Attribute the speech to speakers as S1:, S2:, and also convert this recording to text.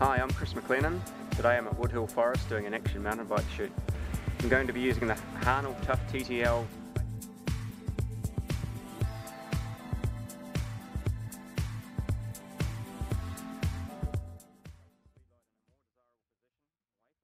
S1: Hi, I'm Chris McLennan. Today I'm at Woodhill Forest doing an action mountain bike shoot. I'm going to be using the Harnell Tough TTL